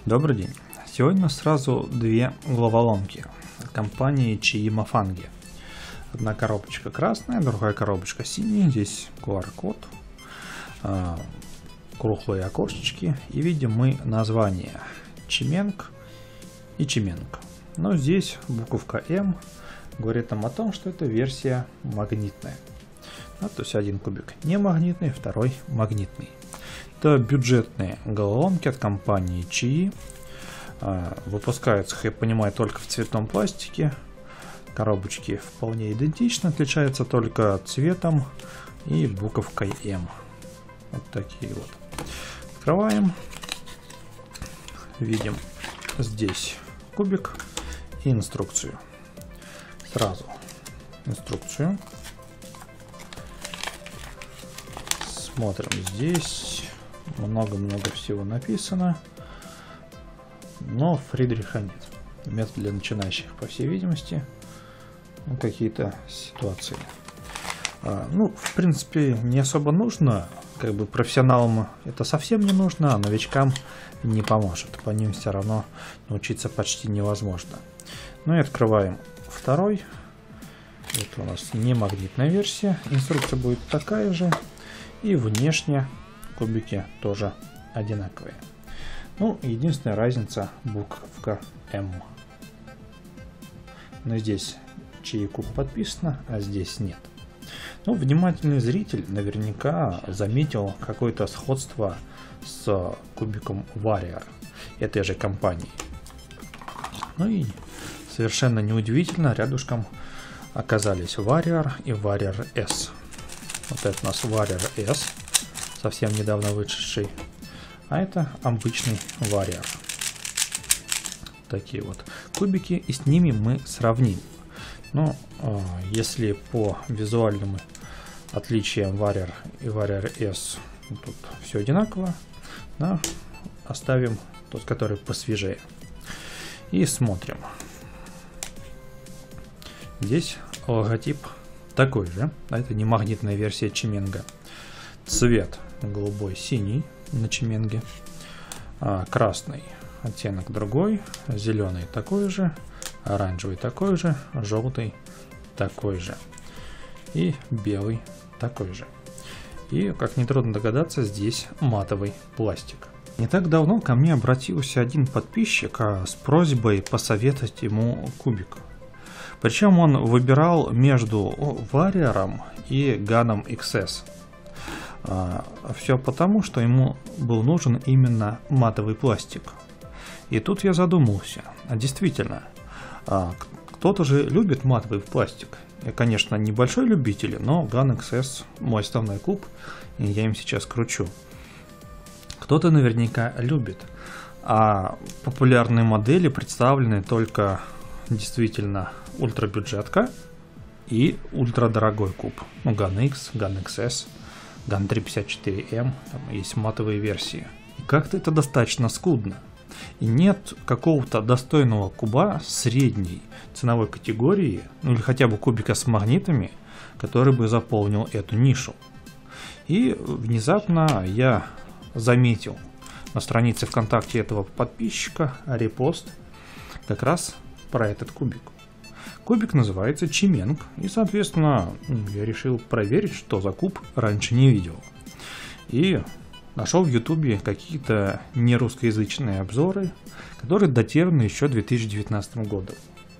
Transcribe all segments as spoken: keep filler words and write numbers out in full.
Добрый день. Сегодня сразу две головоломки от компании Чии Мафанги. Одна коробочка красная, другая коробочка синяя. Здесь ку ар код, круглые окошечки. И видим мы название Чименг и Чименг. Но здесь буковка М говорит нам о том, что это версия магнитная. Ну, то есть один кубик не магнитный, второй магнитный. Это бюджетные головоломки от компании Чии. Выпускаются, как я понимаю, только в цветном пластике. Коробочки вполне идентичны, отличаются только цветом и буковкой М. Вот такие вот. Открываем. Видим здесь кубик и инструкцию. Сразу инструкцию. Смотрим здесь. Много-много всего написано. Но Фридриха нет. Метод для начинающих, по всей видимости. Ну, какие-то ситуации. А, ну, в принципе, не особо нужно. Как бы профессионалам это совсем не нужно, а новичкам не поможет. По ним все равно научиться почти невозможно. Ну и открываем второй. Это у нас не магнитная версия. Инструкция будет такая же. И внешне кубики тоже одинаковые. Ну, единственная разница — буковка М. Но здесь Чии куб подписано, а здесь нет. Ну, внимательный зритель наверняка заметил какое-то сходство с кубиком Warrior этой же компании. Ну и совершенно неудивительно, рядышком оказались Warrior и Warrior S. Вот это у нас Warrior S, совсем недавно вышедший. А это обычный Warrior. Такие вот кубики, и с ними мы сравним. Но э, если по визуальным отличиям Warrior и Warrior S тут все одинаково, да, оставим тот, который посвежее. И смотрим. Здесь логотип такой же. Это не магнитная версия Чименга. Цвет голубой, синий на Чименге. А, красный оттенок другой. Зеленый такой же. Оранжевый такой же. Желтый такой же. И белый такой же. И, как нетрудно догадаться, здесь матовый пластик. Не так давно ко мне обратился один подписчик с просьбой посоветовать ему кубик. Причем он выбирал между Warrior и Ганом икс эс. А, все потому, что ему был нужен именно матовый пластик. И тут я задумался. А действительно, а, кто-то же любит матовый пластик. Я, конечно, небольшой любитель, но Ган икс эс мой основной куб, и я им сейчас кручу. Кто-то наверняка любит. А популярные модели представлены только действительно ультрабюджетка и ультрадорогой куб. Ну, Ган X, Ган икс эс, Ган триста пятьдесят четыре эм, там есть матовые версии. И как-то это достаточно скудно. И нет какого-то достойного куба средней ценовой категории, ну или хотя бы кубика с магнитами, который бы заполнил эту нишу. И внезапно я заметил на странице ВКонтакте этого подписчика репост как раз про этот кубик. Кубик называется Чименг, и, соответственно, я решил проверить, что за куб, раньше не видел. И нашел в ютубе какие-то нерусскоязычные обзоры, которые датированы еще две тысячи девятнадцатым годом.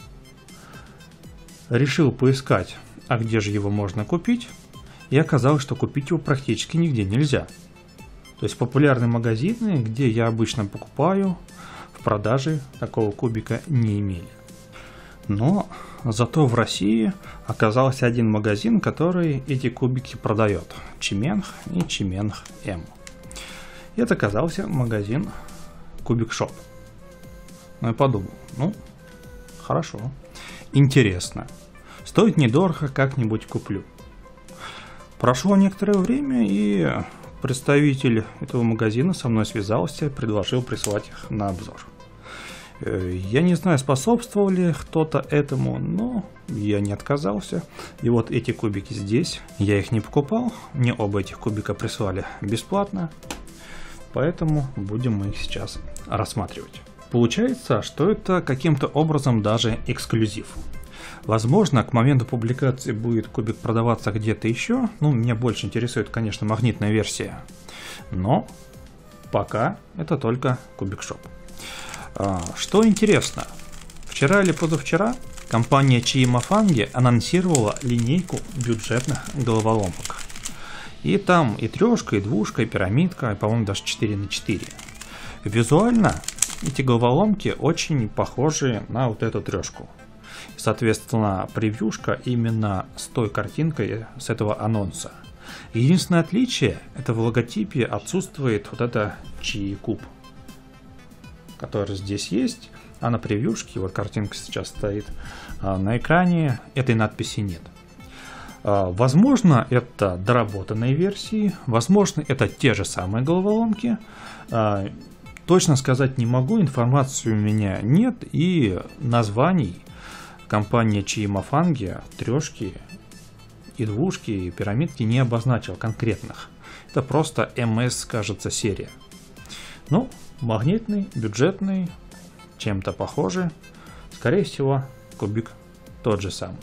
Решил поискать, а где же его можно купить, и оказалось, что купить его практически нигде нельзя. То есть популярные магазины, где я обычно покупаю, в продаже такого кубика не имели. Но зато в России оказался один магазин, который эти кубики продает. Чименг и Чименг М. И это оказался магазин Кубик Шоп. Ну я подумал, ну, хорошо, интересно. Стоит недорого, как-нибудь куплю. Прошло некоторое время, и представитель этого магазина со мной связался, предложил прислать их на обзор. Я не знаю, способствовал ли кто-то этому, но я не отказался. И вот эти кубики здесь. Я их не покупал. Мне оба этих кубика прислали бесплатно. поэтому будем мы их сейчас рассматривать. Получается, что это каким-то образом даже эксклюзив. Возможно, к моменту публикации будет кубик продаваться где-то еще. Ну, меня больше интересует, конечно, магнитная версия. Но пока это только Кубик Шоп. А, что интересно, вчера или позавчера компания Чии Мафанги анонсировала линейку бюджетных головоломок. И там и трешка, и двушка, и пирамидка, и, по-моему, даже четыре на четыре. Визуально эти головоломки очень похожи на вот эту трешку. Соответственно, превьюшка именно с той картинкой с этого анонса. Единственное отличие, это в логотипе отсутствует вот это Чии куб, который здесь есть, а на превьюшке, вот картинка сейчас стоит на экране, этой надписи нет. Возможно, это доработанные версии, возможно, это те же самые головоломки. Точно сказать не могу, информации у меня нет, и названий компания Чии Мафанги, трешки и двушки, и пирамидки не обозначил конкретных. Это просто эм эс, кажется, серия. Ну, магнитный, бюджетный, чем-то похожий. Скорее всего, кубик тот же самый.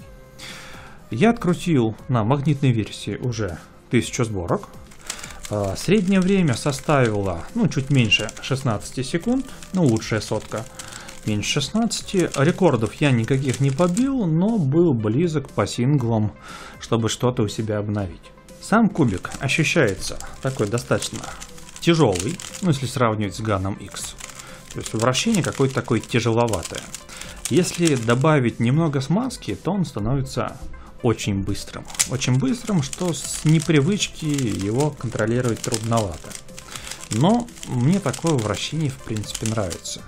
Я открутил на магнитной версии уже тысячу сборок. Среднее время составило, ну, чуть меньше шестнадцати секунд, ну, лучшая сотка. Меньше шестнадцати. Рекордов я никаких не побил, но был близок по синглам, чтобы что-то у себя обновить. Сам кубик ощущается такой достаточно тяжелый, ну, если сравнивать с Ганом X. То есть вращение какое-то такое тяжеловатое. Если добавить немного смазки, то он становится очень быстрым. Очень быстрым, что с непривычки его контролировать трудновато. Но мне такое вращение в принципе нравится.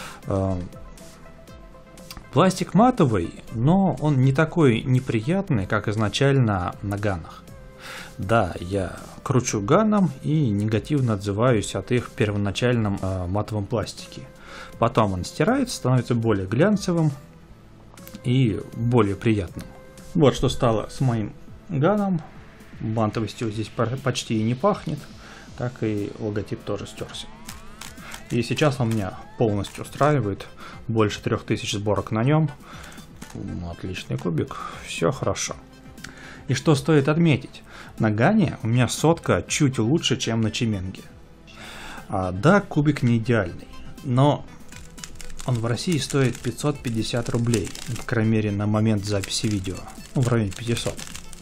Пластик матовый, но он не такой неприятный, как изначально на ганах. Да, я кручу ганом и негативно отзываюсь от их первоначальном э, матовом пластике. Потом он стирается, становится более глянцевым и более приятным. Вот что стало с моим ганом. Бантовостью здесь почти и не пахнет, так и логотип тоже стерся. И сейчас он меня полностью устраивает. Больше трех тысяч сборок на нем. Отличный кубик. Все хорошо. И что стоит отметить? На Гане у меня сотка чуть лучше, чем на Чименге. А, да, кубик не идеальный. Но он в России стоит пятьсот пятьдесят рублей. По крайней мере, на момент записи видео. Ну, в районе пятисот.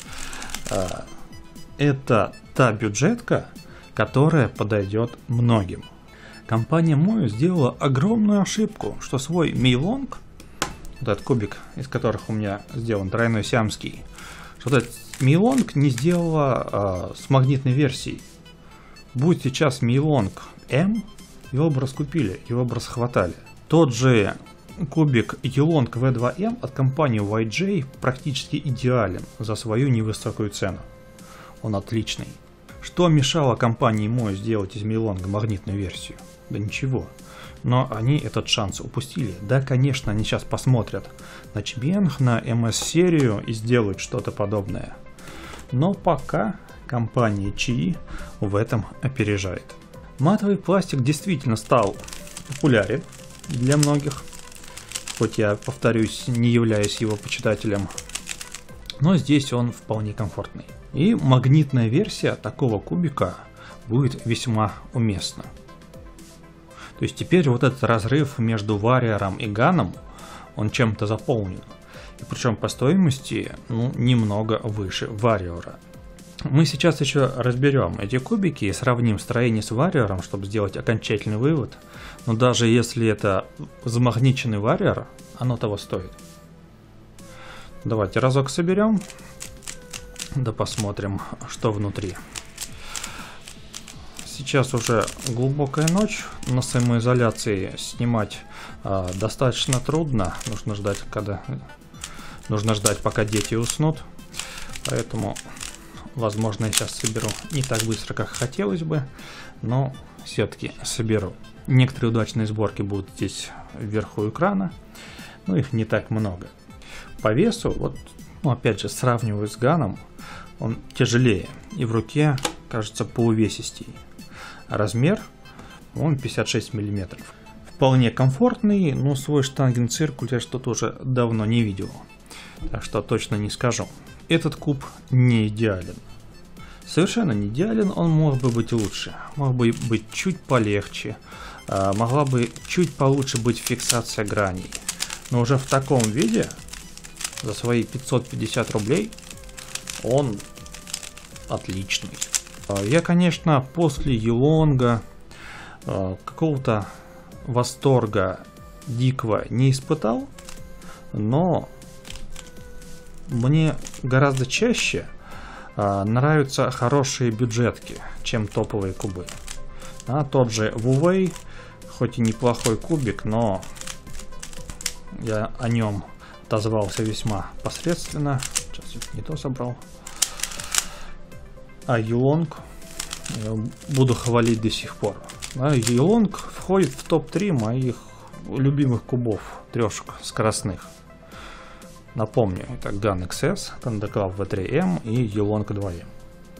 А, это та бюджетка, которая подойдет многим. Компания Мою сделала огромную ошибку, что свой Мейлонг, вот этот кубик, из которых у меня сделан тройной сиамский, что этот Мейлонг не сделала э, с магнитной версией. Будь сейчас Мейлонг М, его бы раскупили, его бы расхватали. Тот же кубик Елонг ви два эм от компании уай джей практически идеален за свою невысокую цену. Он отличный. Что мешало компании Мою сделать из Мейлонга магнитную версию? Да ничего. Но они этот шанс упустили. Да, конечно, они сейчас посмотрят на Чименг, на эм эс-серию и сделают что-то подобное. Но пока компания Чии в этом опережает. Матовый пластик действительно стал популярен для многих. Хоть я, повторюсь, не являюсь его почитателем. Но здесь он вполне комфортный. И магнитная версия такого кубика будет весьма уместна. То есть теперь вот этот разрыв между Варриором и Ганом, он чем-то заполнен. И причем по стоимости, ну, немного выше Варриора. Мы сейчас еще разберем эти кубики и сравним строение с Варриором, чтобы сделать окончательный вывод. Но даже если это замагниченный Варриор, оно того стоит. Давайте разок соберем. Да посмотрим, что внутри. Сейчас уже глубокая ночь, на самоизоляции снимать э, достаточно трудно. Нужно ждать, когда нужно ждать, пока дети уснут. Поэтому, возможно, я сейчас соберу не так быстро, как хотелось бы, но все-таки соберу. Некоторые удачные сборки будут здесь вверху экрана, но их не так много. По весу, вот, ну, опять же, сравниваю с Ганом, он тяжелее и в руке кажется поувесистей. Размер по-моему, пятьдесят шесть миллиметров. Вполне комфортный, но свой штангенциркуль я что-то уже давно не видел, так что точно не скажу. Этот куб не идеален. Совершенно не идеален, он мог бы быть лучше, мог бы быть чуть полегче, могла бы чуть получше быть фиксация граней. Но уже в таком виде, за свои пятьсот пятьдесят рублей, он отличный. Я, конечно, после Юлонга какого-то восторга дикого не испытал, но мне гораздо чаще а, нравятся хорошие бюджетки, чем топовые кубы. А, тот же Вувей, хоть и неплохой кубик, но я о нем отозвался весьма посредственно. Сейчас я не то собрал. А Юлонг буду хвалить до сих пор. Да, Юлонг входит в топ три моих любимых кубов, трешек скоростных. Напомню, это Gun икс эс, Thunderclap ви три эм и Юлонг два эм.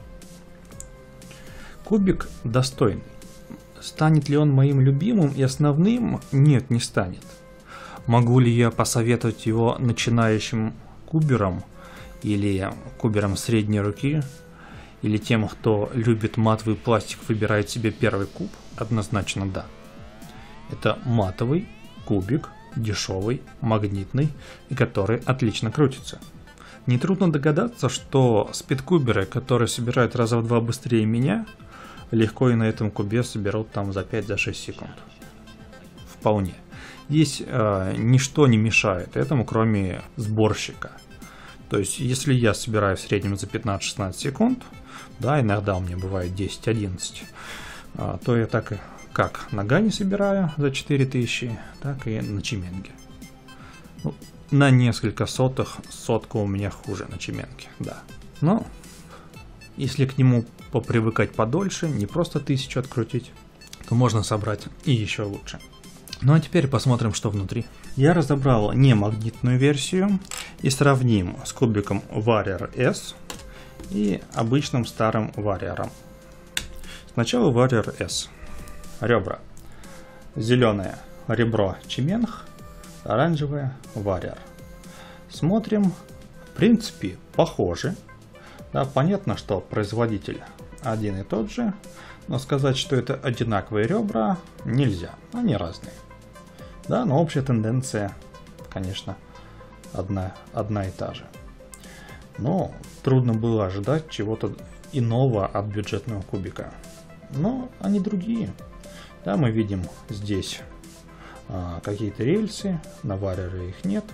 Кубик достойный. Станет ли он моим любимым и основным? Нет, не станет. Могу ли я посоветовать его начинающим куберам или куберам средней руки? Или тем, кто любит матовый пластик, выбирает себе первый куб? Однозначно да. Это матовый кубик, дешевый, магнитный, и который отлично крутится. Нетрудно догадаться, что спидкуберы, которые собирают раза в два быстрее меня, легко и на этом кубе соберут там за пять-шесть секунд. Вполне. Здесь э, ничто не мешает этому, кроме сборщика. То есть, если я собираю в среднем за пятнадцать-шестнадцать секунд, да, иногда у меня бывает десять-одиннадцать, то я так и как на Гане собираю за четыре тысячи, так и на Чименге. Ну, на несколько сотых сотка у меня хуже на Чименге, да. Но если к нему попривыкать подольше, не просто тысячу открутить, то можно собрать и еще лучше. Ну а теперь посмотрим, что внутри. Я разобрал не магнитную версию и сравним с кубиком Warrior S и обычным старым Warrior. Сначала Warrior S. Ребра. Зеленое ребро Чименг, оранжевое Warrior. Смотрим, в принципе, похожи. Да, понятно, что производитель один и тот же, но сказать, что это одинаковые ребра, нельзя. Они разные. Да, но общая тенденция, конечно, одна, одна и та же. Но трудно было ожидать чего-то иного от бюджетного кубика. Но они другие. Да, мы видим здесь а, какие-то рельсы, на Warrior их нет.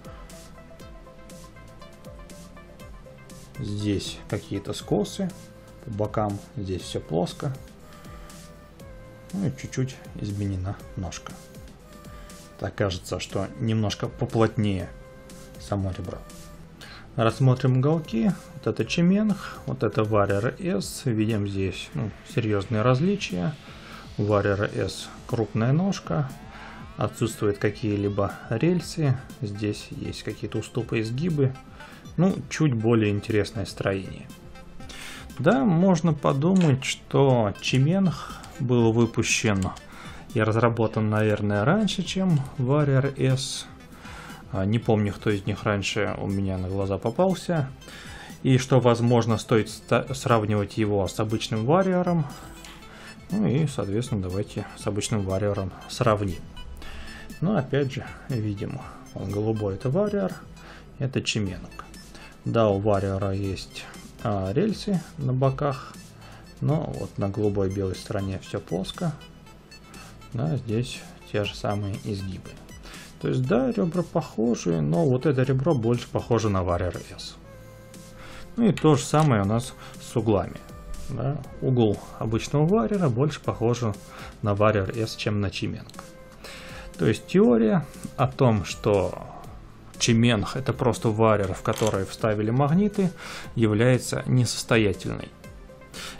Здесь какие-то скосы по бокам, здесь все плоско. Ну и чуть-чуть изменена ножка. Так кажется, что немножко поплотнее само ребро. Рассмотрим уголки. Вот это Чименг, вот это Warrior S. Видим здесь ну, серьезные различия. Warrior S крупная ножка, отсутствуют какие-либо рельсы. Здесь есть какие-то уступы, изгибы. Ну, чуть более интересное строение. Да, можно подумать, что Чименг был выпущен и разработан, наверное, раньше, чем Warrior S. Не помню, кто из них раньше у меня на глаза попался. И что, возможно, стоит сравнивать его с обычным Warrior. Ну и, соответственно, давайте с обычным Warrior сравним. Но опять же, видим, голубой это Warrior, это Чименг. Да, у Warrior есть а, рельсы на боках, но вот на голубой белой стороне все плоско. Да, здесь те же самые изгибы. То есть, да, ребра похожи, но вот это ребро больше похоже на Warrior S. Ну и то же самое у нас с углами. Да. Угол обычного Warrior больше похож на Warrior S, чем на Чименг. То есть теория о том, что Чименг это просто Warrior, в который вставили магниты, является несостоятельной.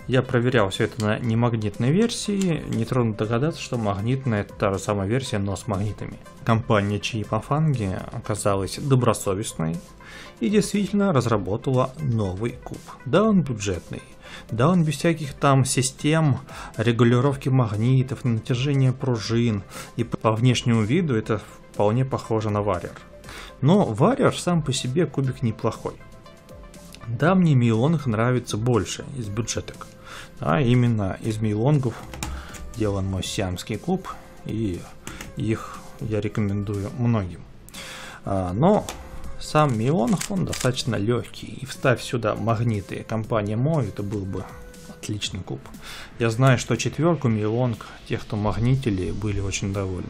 Я проверял все это на немагнитной версии. Нетрудно догадаться, что магнитная — это та же самая версия, но с магнитами. Компания Qi Pafang оказалась добросовестной и действительно разработала новый куб. Да, он бюджетный. Да, он без всяких там систем регулировки магнитов, натяжения пружин. И по внешнему виду это вполне похоже на Warrior. Но Warrior сам по себе кубик неплохой. Да, мне Мейлонг нравится больше из бюджеток. А именно из Мейлонгов делан мой сиамский куб, и их я рекомендую многим. А, но сам Мейлонг, он достаточно легкий, и вставь сюда магниты компании Мо, это был бы отличный куб. Я знаю, что четверку Мейлонг, тех, кто магнитили, были очень довольны.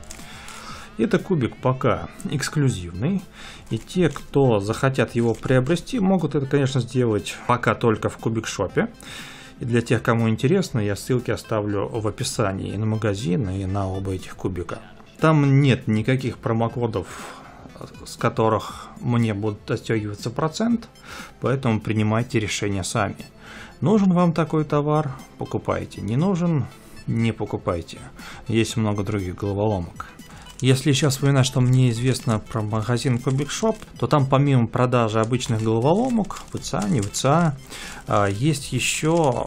Это кубик пока эксклюзивный, и те, кто захотят его приобрести, могут это, конечно, сделать пока только в Кубикшопе. И для тех, кому интересно, я ссылки оставлю в описании и на магазин, и на оба этих кубика. Там нет никаких промокодов, с которых мне будут отстегиваться процент, поэтому принимайте решение сами. Нужен вам такой товар — покупайте, не нужен — не покупайте. Есть много других головоломок. Если сейчас вспоминать, что мне известно про магазин Кубикшоп, то там помимо продажи обычных головоломок, ВЦА, не ВЦА, есть еще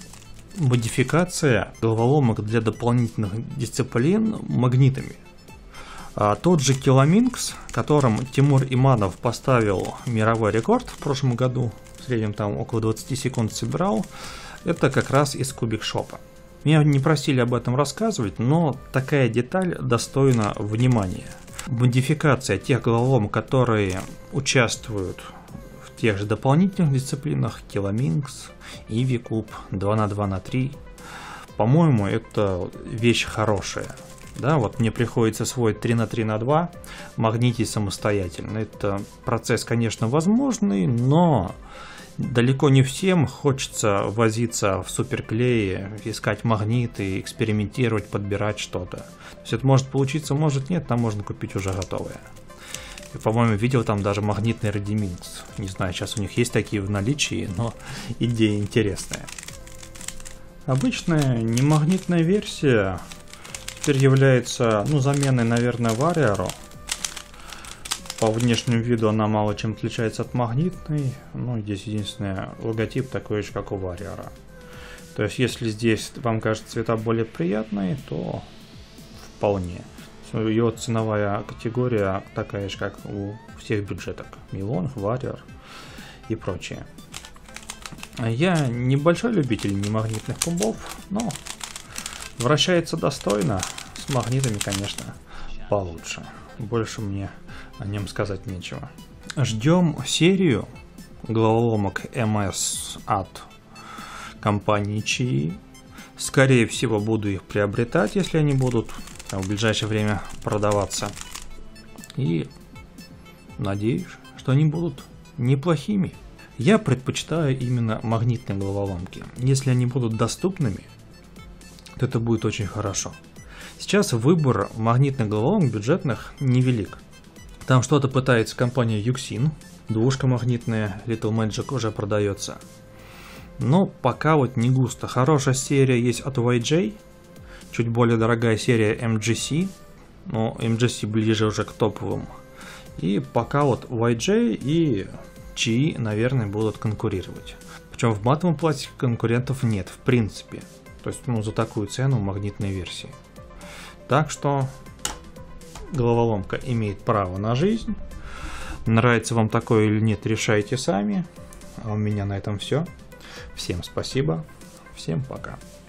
модификация головоломок для дополнительных дисциплин магнитами. Тот же Kilomynx, которым Тимур Иманов поставил мировой рекорд в прошлом году, в среднем там около двадцати секунд собирал, это как раз из Кубикшопа. Меня не просили об этом рассказывать, но такая деталь достойна внимания. Модификация тех головоломок, которые участвуют в тех же дополнительных дисциплинах, Kilomynx, Eevee куб, два на два на три, по-моему, это вещь хорошая. Да, вот мне приходится освоить три на три на два, магнитить самостоятельно. Это процесс, конечно, возможный, но далеко не всем хочется возиться в суперклее, искать магниты, экспериментировать, подбирать что-то. То есть это может получиться, может нет, там можно купить уже готовое. Я, по-моему, видел там даже магнитный Redimix. Не знаю, сейчас у них есть такие в наличии, но идея интересная. Обычная немагнитная версия теперь является, ну, заменой, наверное, Warrior. По внешнему виду она мало чем отличается от магнитной. Ну, здесь единственный логотип такой же, как у Warrior. То есть, если здесь вам кажется цвета более приятные, то вполне. Ее ценовая категория такая же, как у всех бюджеток. Мейлонг, Warrior и прочее. Я небольшой любитель немагнитных кубов, но вращается достойно. С магнитами, конечно, получше. Больше мне о нем сказать нечего. Ждем серию головоломок эм эс от компании Qi. Скорее всего, буду их приобретать, если они будут в ближайшее время продаваться. И надеюсь, что они будут неплохими. Я предпочитаю именно магнитные головоломки. Если они будут доступными, то это будет очень хорошо. Сейчас выбор магнитных головоломок бюджетных невелик. Там что-то пытается компания Yuxin. Двушка магнитная Little Magic уже продается. Но пока вот не густо. Хорошая серия есть от уай джей. Чуть более дорогая серия эм джи си. Но эм джи си ближе уже к топовым. И пока вот уай джей и Qi, наверное, будут конкурировать. Причем в матовом пластике конкурентов нет, в принципе. То есть, ну, за такую цену магнитной версии. Так что головоломка имеет право на жизнь. Нравится вам такое или нет, решайте сами. А у меня на этом все. Всем спасибо. Всем пока.